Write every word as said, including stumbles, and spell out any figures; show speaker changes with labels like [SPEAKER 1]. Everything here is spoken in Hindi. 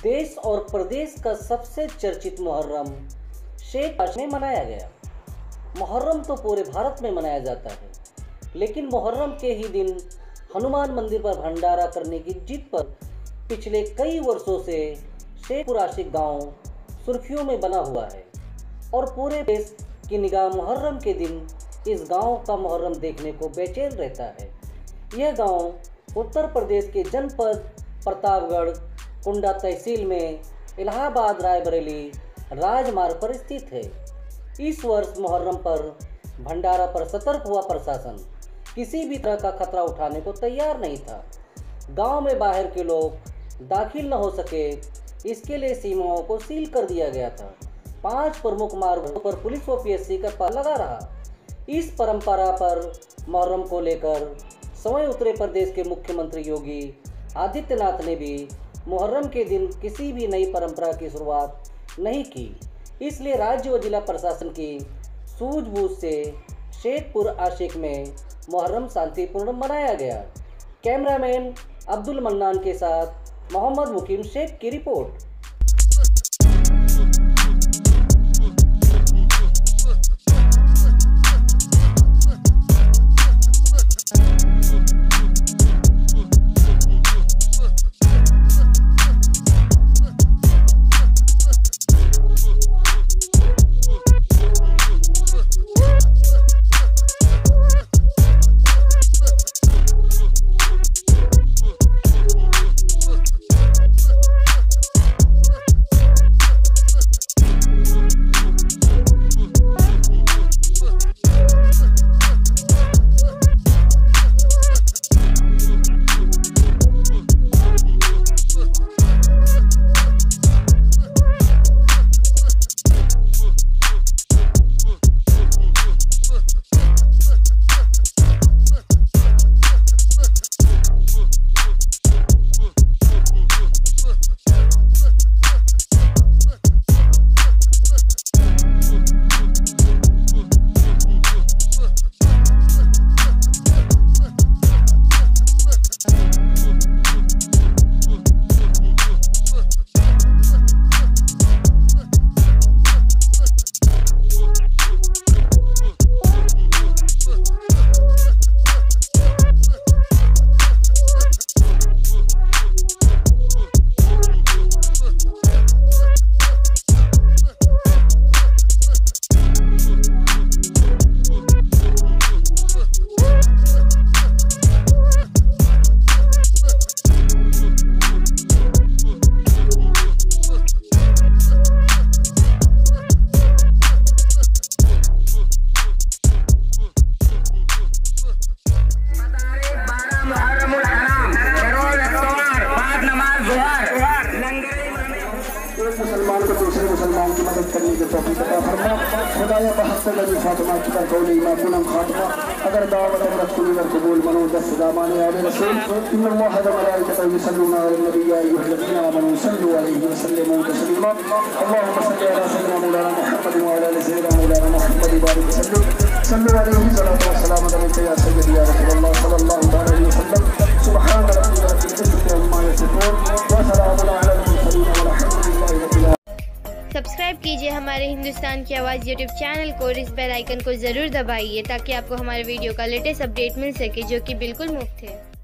[SPEAKER 1] देश और प्रदेश का सबसे चर्चित मुहर्रम शेख में मनाया गया। मुहर्रम तो पूरे भारत में मनाया जाता है, लेकिन मुहर्रम के ही दिन हनुमान मंदिर पर भंडारा करने की जिद पर पिछले कई वर्षों से शेखपुर आशिक गांव सुर्खियों में बना हुआ है और पूरे देश की निगाह मुहर्रम के दिन इस गांव का मुहर्रम देखने को बेचैन रहता है। यह गांव उत्तर प्रदेश के जनपद प्रतापगढ़ कुंडा तहसील में इलाहाबाद रायबरेली राजमार्ग पर स्थित है। इस वर्ष मुहर्रम पर भंडारा पर सतर्क हुआ प्रशासन किसी भी तरह का खतरा उठाने को तैयार नहीं था। गांव में बाहर के लोग दाखिल न हो सके, इसके लिए सीमाओं को सील कर दिया गया था। पांच प्रमुख मार्गों पर पुलिस व पीएससी का पहरा लगा रहा। इस परंपरा पर मुहर्रम को लेकर स्वयं उत्तर प्रदेश के मुख्यमंत्री योगी आदित्यनाथ ने भी मुहर्रम के दिन किसी भी नई परंपरा की शुरुआत नहीं की। इसलिए राज्य व जिला प्रशासन की सूझबूझ से शेखपुर आशिक में मुहर्रम शांतिपूर्ण मनाया गया। कैमरामैन अब्दुल मन्नान के साथ मोहम्मद मुकीम शेख की रिपोर्ट।
[SPEAKER 2] मुसलमान को दूसरे मुसलमान की मदद करने की तौफीक अता फरमा। खुदाया बहत्तर लगी फातिमा की कर कौली मा पूनम खातिमा अगर दावत अमरत कुली वर कबूल मनो दस ज़माने आले रसूल इन्नल्लाह व मलाइकतहु युसल्लूना अलन नबी या अय्युहल्लज़ीना आमनू सल्लु अलैहि व सल्लिमू तस्लीमा। अल्लाहुम्मा सल्लि अला सय्यिदिना मौलाना मुहम्मद व अला आलि सय्यिदिना मौलाना मुहम्मद बारिक वसल्लिम सल्लु अलैहि सल्लतु व सलाम अलैका या सय्यदी या रसूलल्लाह सल्लल्लाहु अलैहि वसल्लम। सुब्हान रब्बिका रब्बिल इज्जति अम्मा यसिफून व सलामुन अलल मुरसलीन वल्हम्दुलिल्लाहि रब्बिल आलमीन।
[SPEAKER 3] सब्सक्राइब कीजिए हमारे हिंदुस्तान की आवाज़ यूट्यूब चैनल को और इस बेल आइकन को ज़रूर दबाइए ताकि आपको हमारे वीडियो का लेटेस्ट अपडेट मिल सके, जो कि बिल्कुल मुफ्त है।